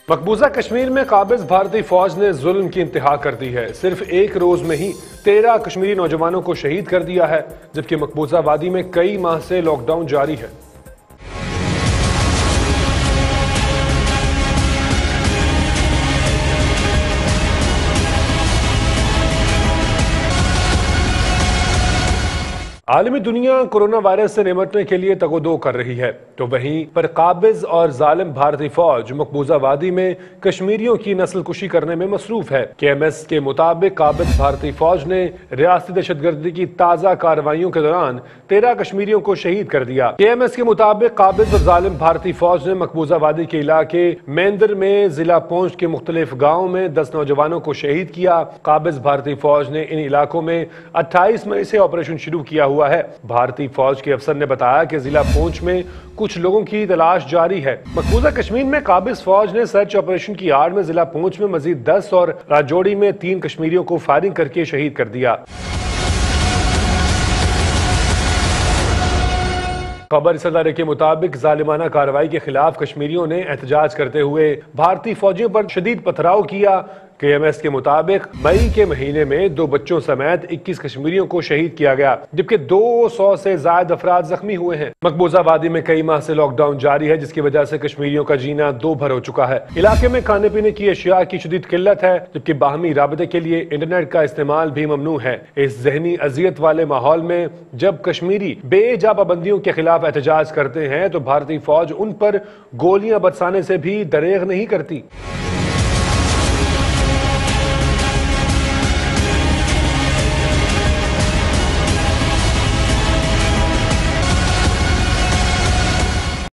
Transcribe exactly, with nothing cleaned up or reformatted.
मकबूजा कश्मीर में काबिज भारतीय फौज ने जुल्म की इंतहा कर दी है। सिर्फ एक रोज में ही तेरह कश्मीरी नौजवानों को शहीद कर दिया है, जबकि मकबूजा वादी में कई माह से लॉकडाउन जारी है। आलमी दुनिया कोरोना वायरस से निपटने के लिए तगोदो कर रही है, तो वहीं पर काबिज और जालिम भारतीय फौज मकबूजा वादी में कश्मीरियों की नस्ल कुशी करने में मसरूफ है। के एम एस के मुताबिक काबिज भारतीय फौज ने रियासती दहशतगर्दी की ताज़ा कार्रवाइयों के दौरान तेरह कश्मीरियों को शहीद कर दिया। के एम एस के मुताबिक काबिज और जालिम भारतीय फौज ने मकबूजा वादी के इलाके मेंदर में जिला पुंछ के मुख्तलिफ गाँव में दस नौजवानों को शहीद किया। काबिज भारतीय फौज ने इन इलाकों में अट्ठाईस मई से ऑपरेशन शुरू किया हुआ है। भारतीय फौज के अफसर ने बताया कि जिला पुंछ में कुछ लोगों की तलाश जारी है। मकबूजा कश्मीर में काबिज फौज ने सर्च ऑपरेशन की आड़ में जिला पुंछ में मजीद दस और राजौरी में तीन कश्मीरियों को फायरिंग करके शहीद कर दिया। खबर इस इदारे के मुताबिक जालिमाना कार्रवाई के खिलाफ कश्मीरियों ने एहतजाज करते हुए भारतीय फौजियों पर शदीद पथराव किया। के एम एस के मुताबिक मई के महीने में दो बच्चों समेत इक्कीस कश्मीरियों को शहीद किया गया, जबकि दो सौ से ज्यादा अफराद जख्मी हुए हैं। मकबूजा वादी में कई माह से लॉकडाउन जारी है, जिसकी वजह से कश्मीरियों का जीना दो भर हो चुका है। इलाके में खाने पीने की अशिया की शदीद किल्लत है, जबकि बाहमी राबते के लिए इंटरनेट का इस्तेमाल भी ममनू है। इस जहनी अजियत वाले माहौल में जब कश्मीरी बेजा पाबंदियों के खिलाफ एहतजाज करते हैं तो भारतीय फौज उन पर गोलियां बरसाने से भी दरेग नहीं करती।